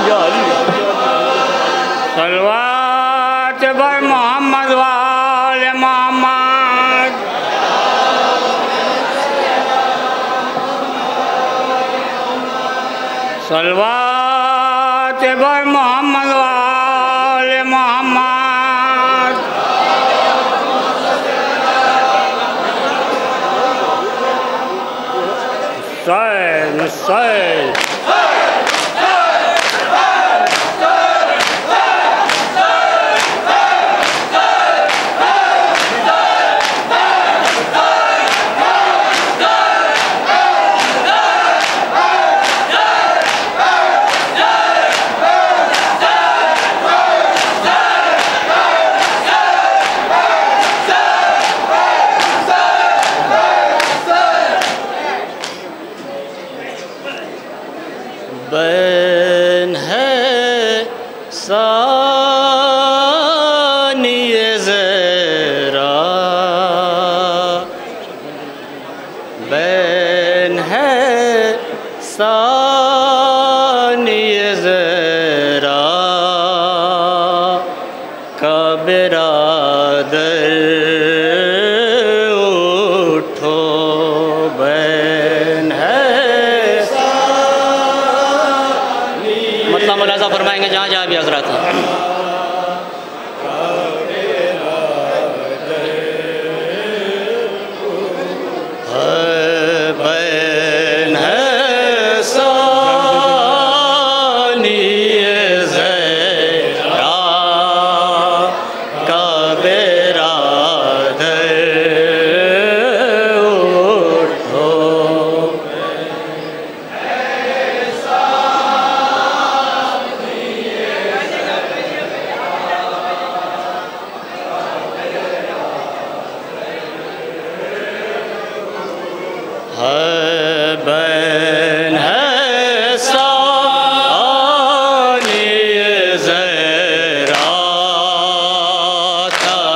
सलवात बर मोहम्मद वाले मोहम्मद। सलवात बर मोहम्मद वाले मोहम्मद। निश्चय बैन है सानिए ज़रा, बैन है सानिए ज़रा का बिरादर उठो। बैन है मतलब मुलाज़ा फरमाएंगे जहाँ जहाँ भी हज़रात हैं। बैन है सानिए ज़रा का बिरादर उठो। बैन है सानिए ज़रा का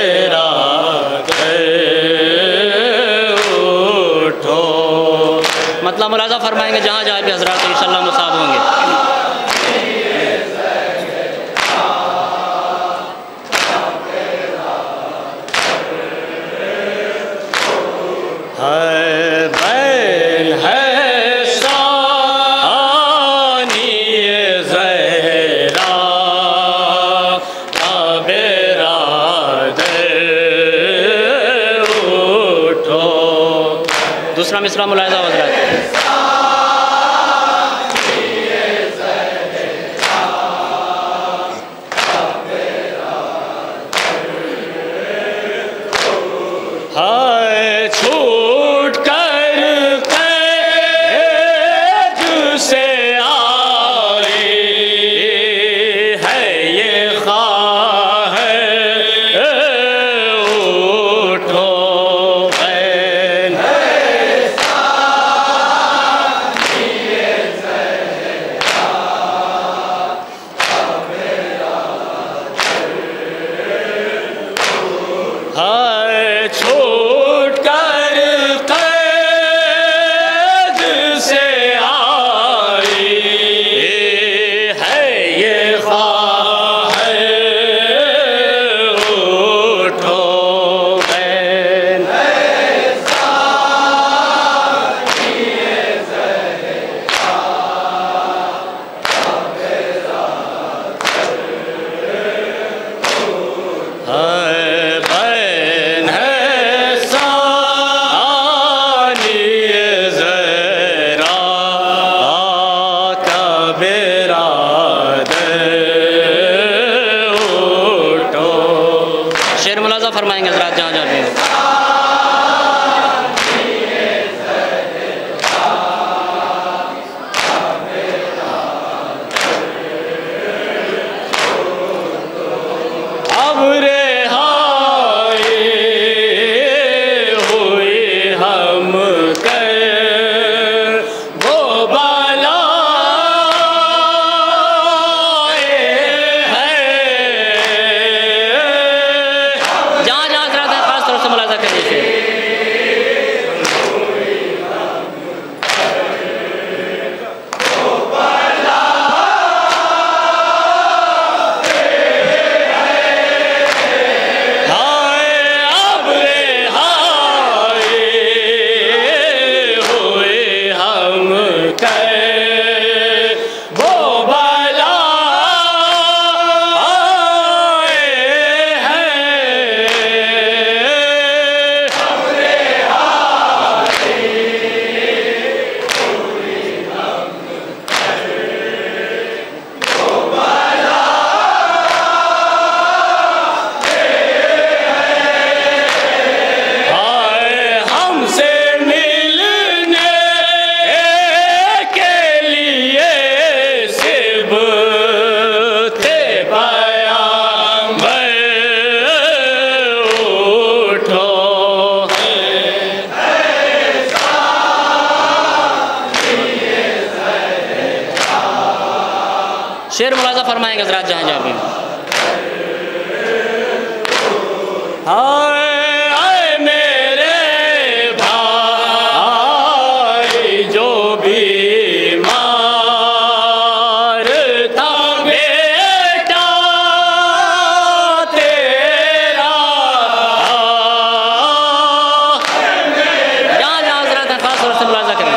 बिरादर उठो। मतलब मुलाज़ा फरमाएंगे जहाँ जहाँ भी हज़रात इंशाअल्लाह मुसाब होंगे। बैन है सानिए ज़रा का बिरादर उठो। दूसरा मिसरा मुलाहिज़ा हज़रात। छूट कर कैद से आई है ये ख्वाह उठो। बैन है शेर मुलाजा फरमाएंगे हजरात जहाँ जहाँ भी। हाय आए मेरे भाई जो बीमार था बेटा तेरा, जहाँ जहाँ हजरात हैं खास तौर से मुलाजा करें।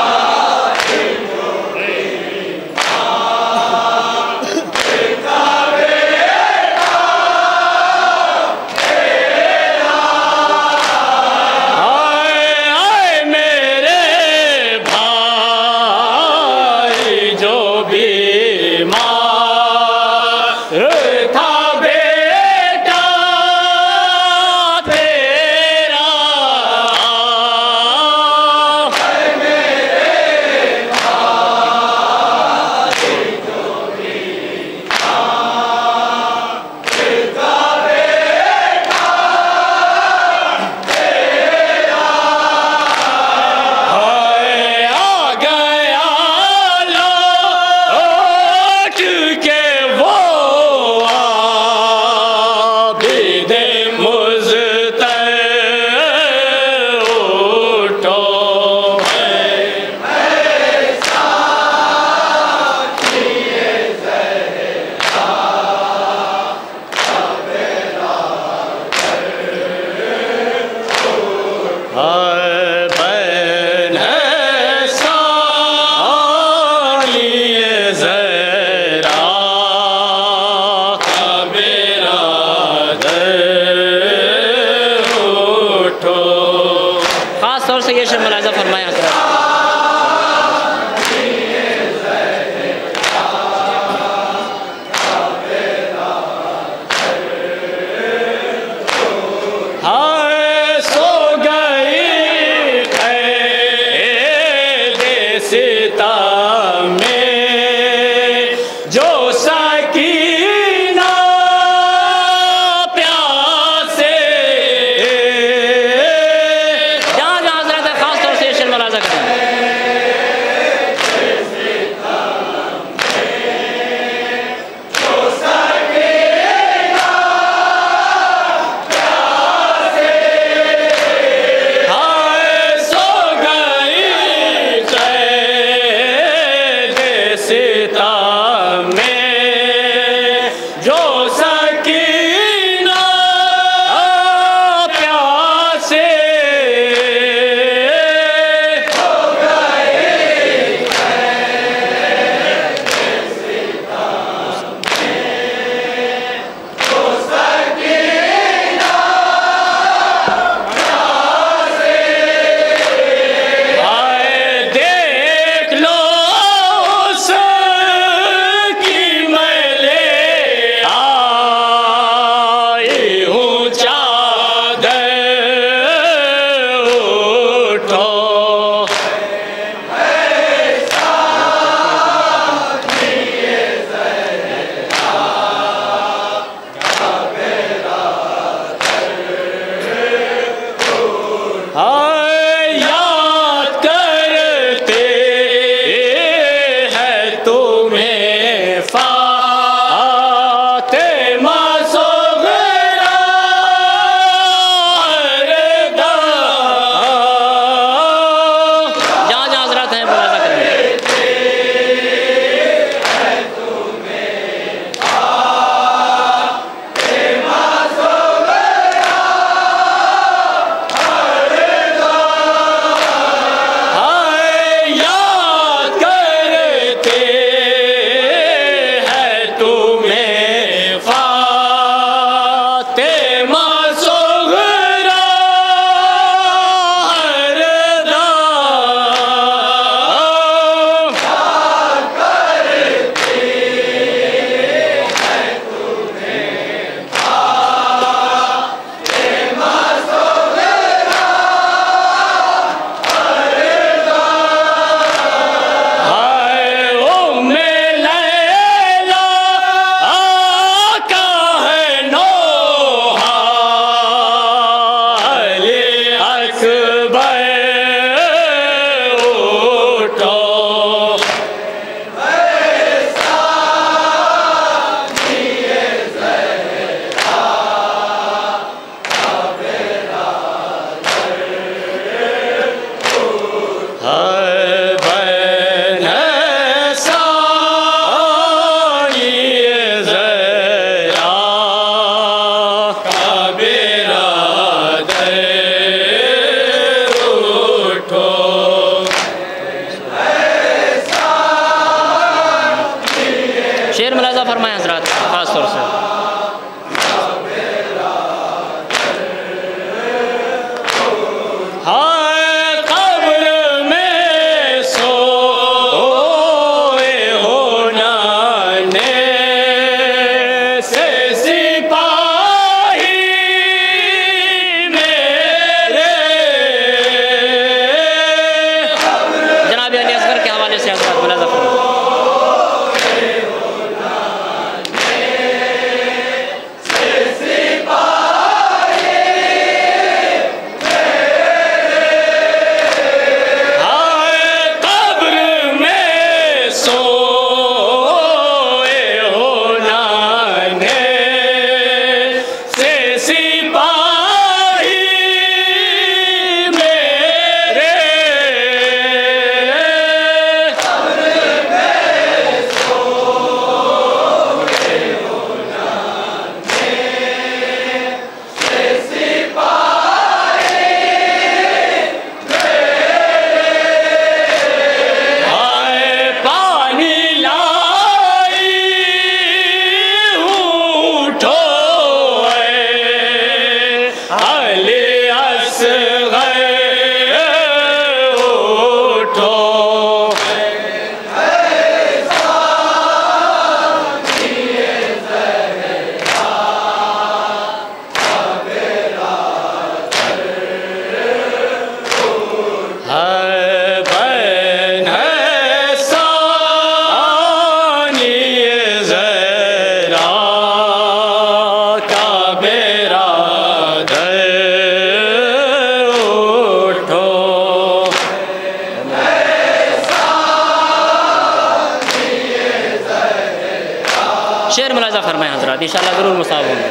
खास तौर से ये शेर मुलाजा फरमाया हजरत। हाय सो गई क़ैद सितम में जो सकीना प्यासे, जहाँ जहाँ हजरत है खास तौर से ये शेर मुलाजा करें। हाय सो गई क़ैद शेर मुलाज़ा फरमाएं हज़रात ख़ास तौर से। शेर मुलाज़ा फरमाएं हज़रात, इंशाअल्लाह ज़रूर मुसाब होंगे।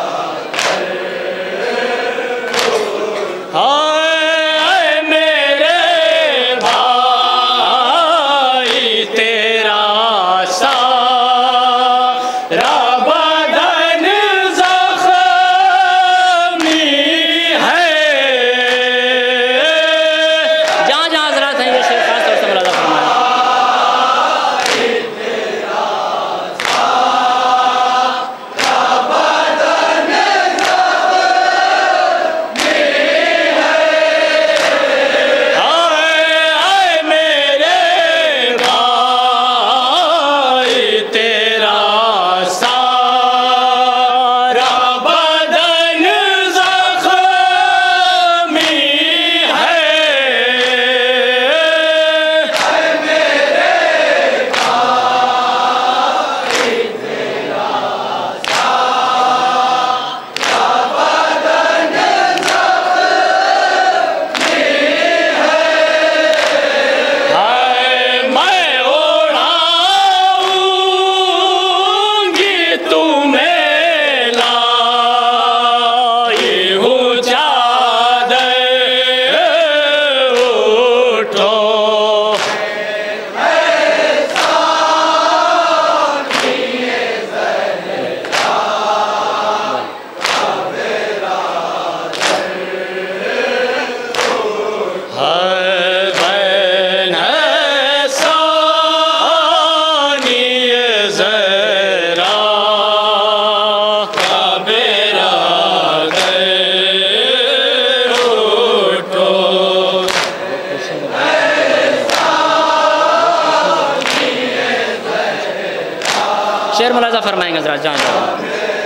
शेर मुलाज़ा फरमाएंगे हज़रात जहाँ जहाँ।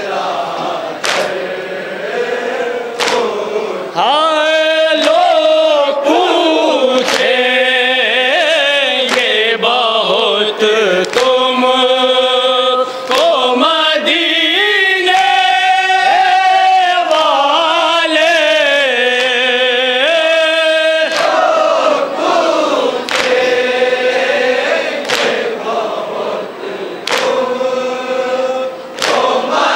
हाय लोग पूछेंगे बहुत तुम को मदीने वाले, लोग पूछेंगे बहुत तुम को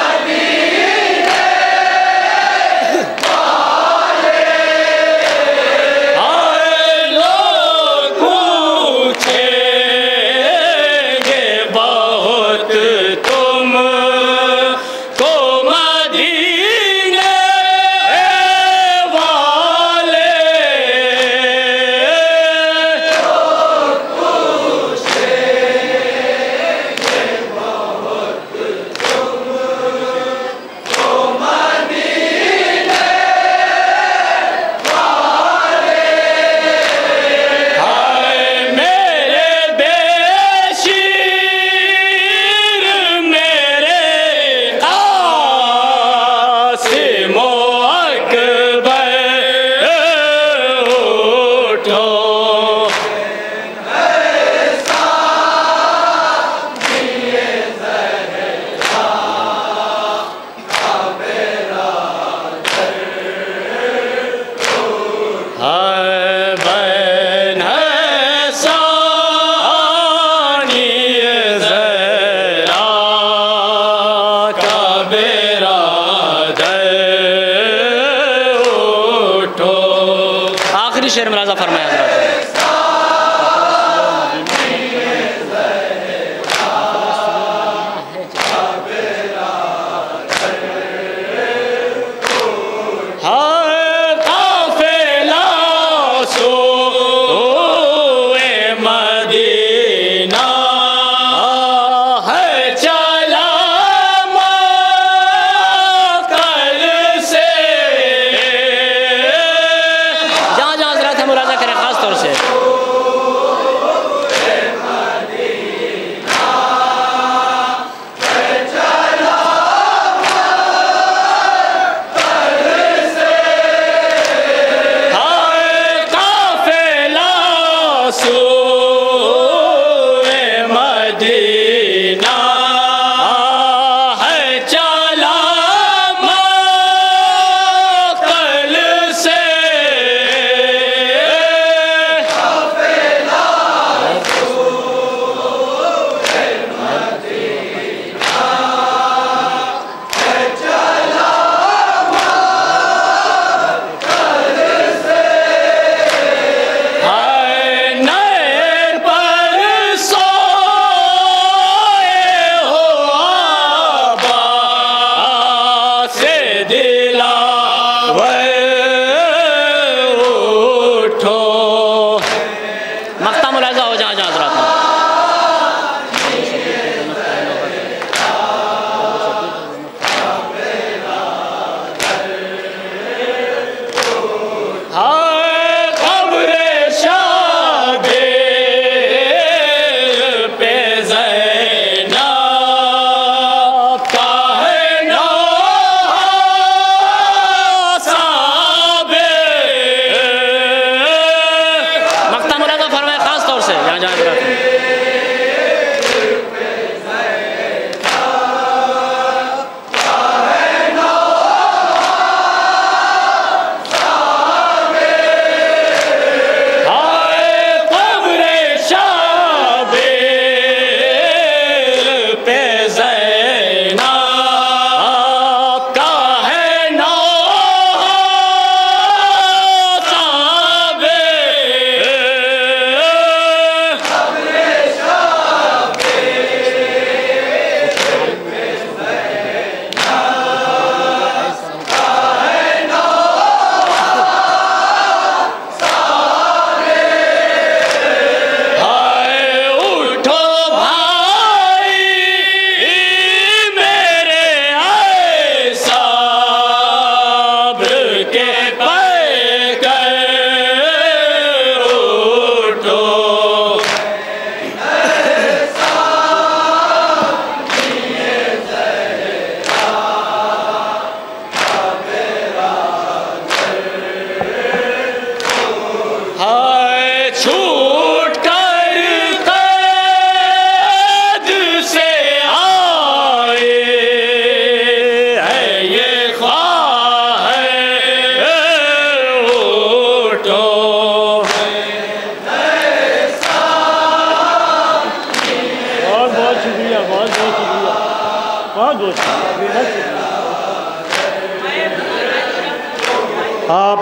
आप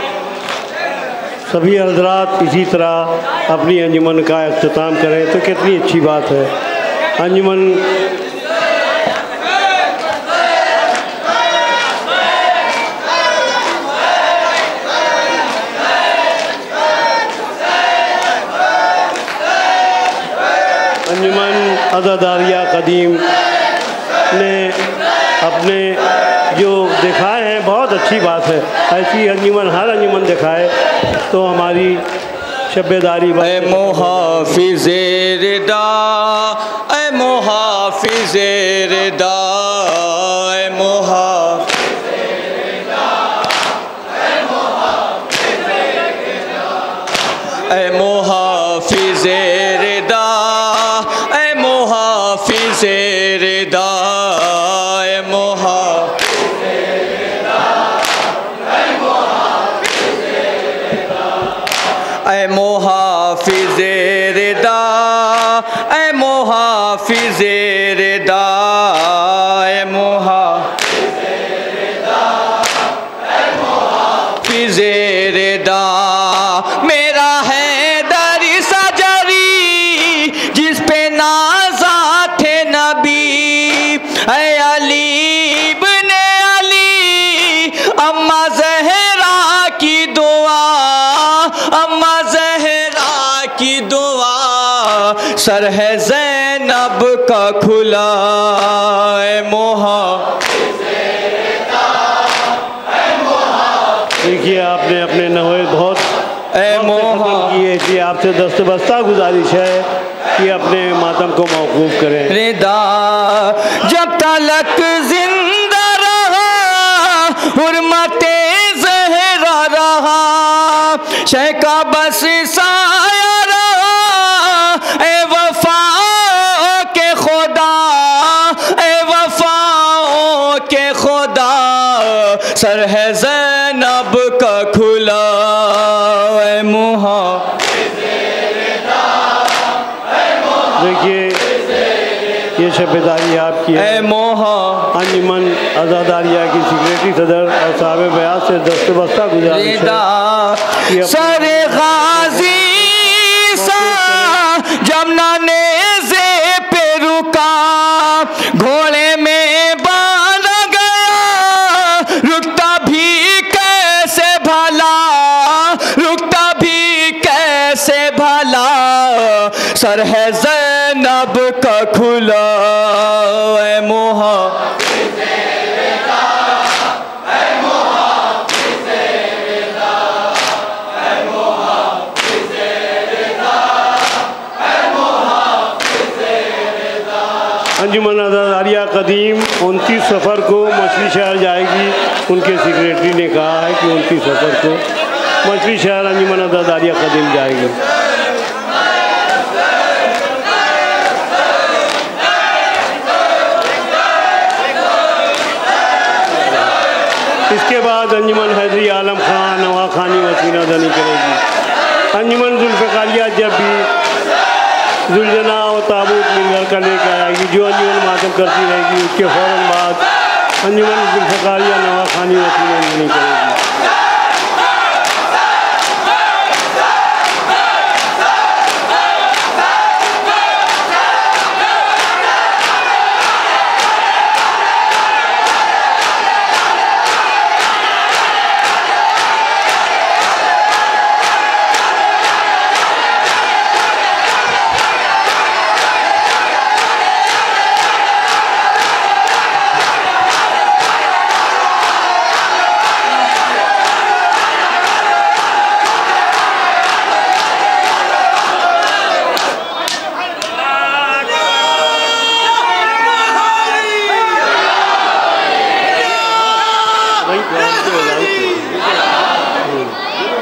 सभी हज़रात इसी तरह अपनी अंजुमन का इख्तिताम करें तो कितनी अच्छी बात है। अंजुमन अज़ादारिया कदीम ने अपने जो दिखाए हैं बहुत अच्छी बात है। ऐसी अंजुमन हर अंजुमन दिखाए तो हमारी शब्बेदारी। ऐ मुहाफ़िज़े रिदा, ऐ मुहाफ़िज़े रिदा, ऐ मुहाफ़िज़े रिदा, ऐ मुहाफ़िज़े रिदा, ऐ मुहाफ़िज़े रिदा, ऐ मुहाफ़िज़े रिदा, ऐ मुहाफ़िज़े रिदा, ऐ मुहाफ़िज़े रिदा, ऐ मुहाफ़िज़े रिदा, ऐ मुहाफ़िज़े रिदा, ऐ मुहाफ़िज़े रिदा, ऐ मुहाफ़िज़े रिदा। मेरा है दरी सजरी जिस पे नाज़ा थे नबी, ऐ अली इब्ने अली, अम्मा ज़हरा की दुआ, अम्मा ज़हरा की दुआ, सर है ज़ैनब का खुला, ऐ देखिए आपने अपने नहोए बहुत किए कि आपसे दस्तबस्ता गुजारिश है कि अपने मातम को मौकूफ़ करें। रिदा जब तलक जिंदा रहा, हुर्मते ज़हरा रहा, शय का बस साया रहा, ए वफ़ाओं के खुदा, ए वफ़ाओं के खुदा, सर है ज़ैनब का खुला, ए देखिए ये शब्बेदारी आपकी है। अंजुमन अज़ादारिया की सेक्रेटरी सदर और साहिब बयास से दस्तबस्ता गुजारिश है। सर गाजी सा जमुना नेज़े पे रुका, घोड़े में बांध गया, रुकता भी कैसे भला, रुकता भी कैसे भला, सर है ज़ैनब का खुला, ऐ मुहाफ़िज़े रिदा, ऐ मुहाफ़िज़े रिदा, ऐ मुहाफ़िज़े रिदा, ऐ मुहाफ़िज़े रिदा। अंजुमन अज़ादारिया कदीम 29 सफ़र को मछली शहर जाएगी। उनके सेक्रेटरी ने कहा है कि 29 सफ़र को मछली शहर अंजुमन अज़ादारिया कदीम जाएगी। इसके बाद अंजुमन हैदरी आलम खान नवाखानी वसीना दनी करेगी। अंजुमन जुल्फ़िकारिया जब भी जुलजना और ताबूत मिलकर का लेकर आएगी, जो अंजुमन मातम करती रहेगी उसके फ़ौरन बाद अंजुमन जुल्फ़िकारिया नवाखानी वसीना दनी करेगी।